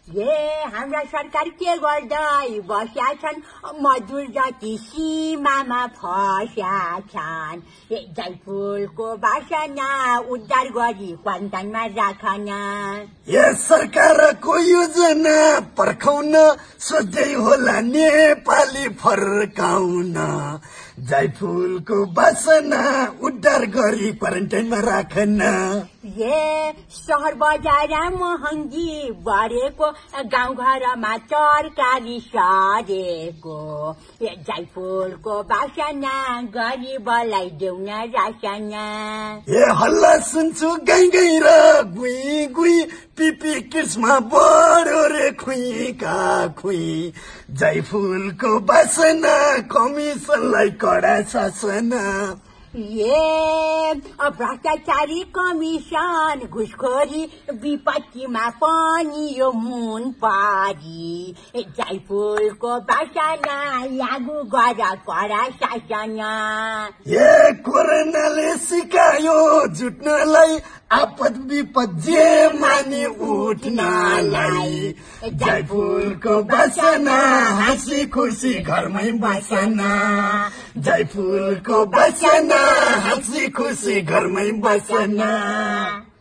हाम्रा सरकार के गर्दै बस्या छन् मजदुर जति सीमामा फस्या छन् जयफुलको बासना उद्धार गरी क्वारेन्टाइनमा राखन सरकारको योजना पर्खाउन सोध्दै होला नेपाली फर्काउन जयफुलको बासना उद्धार गरी क्वारेन्टाइनमा राखन सहर बजार महँगी बढेको गाउँघरमा तरकारी सरेको जयफुलको बासना गरिबलाई देउन रासना हल्ला सुन्छु गाई गाई र गुई गुई पिपी किस्मा बढो रे खुइका खुइ जयफुलको बासना कमिसनलाई कडा शासना भ्रष्टाचारी कमिसन घुसखोरी विपत्तिमा पनि यो मुन पारी जयफुलको बासना लागू गर कडा शासन कोरोनाले सिकायो जुट्नलाई आपद विपद जे मानि उठ्नलाई जयफुलको बासना हाँसी खुसी घरमै बसना जयफुलको बासना हाँसी खुसी घरमै बसना